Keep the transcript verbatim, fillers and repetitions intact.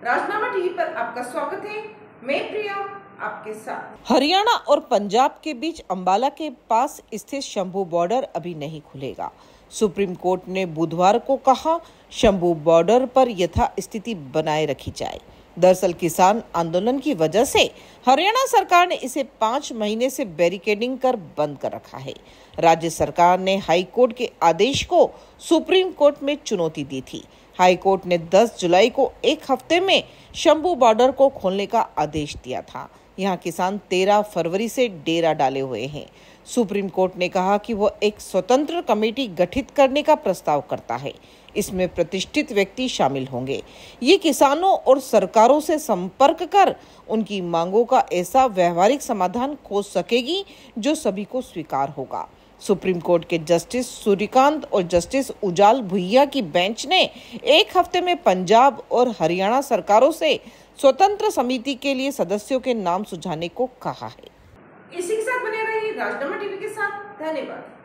राजनामा TV पर आपका स्वागत है। मैं प्रिया आपके साथ। हरियाणा और पंजाब के बीच अंबाला के पास स्थित शंभू बॉर्डर अभी नहीं खुलेगा। सुप्रीम कोर्ट ने बुधवार को कहा, शंभू बॉर्डर पर यथास्थिति बनाए रखी जाए। दरअसल किसान आंदोलन की वजह से हरियाणा सरकार ने इसे पाँच महीने से बैरिकेडिंग कर बंद कर रखा है। राज्य सरकार ने हाई कोर्ट के आदेश को सुप्रीम कोर्ट में चुनौती दी थी। हाई कोर्ट ने दस जुलाई को एक हफ्ते में शंभू बॉर्डर को खोलने का आदेश दिया था। यहाँ किसान तेरह फरवरी से डेरा डाले हुए हैं। सुप्रीम कोर्ट ने कहा कि वह एक स्वतंत्र कमेटी गठित करने का प्रस्ताव करता है। इसमें प्रतिष्ठित व्यक्ति शामिल होंगे। ये किसानों और सरकारों से संपर्क कर उनकी मांगों का ऐसा व्यवहारिक समाधान खोज सकेगी जो सभी को स्वीकार होगा। सुप्रीम कोर्ट के जस्टिस सूर्यकांत और जस्टिस उजाल भुइया की बेंच ने एक हफ्ते में पंजाब और हरियाणा सरकारों से स्वतंत्र समिति के लिए सदस्यों के नाम सुझाने को कहा है। इसी के साथ बने रहिए राजनामा टीवी के साथ। धन्यवाद।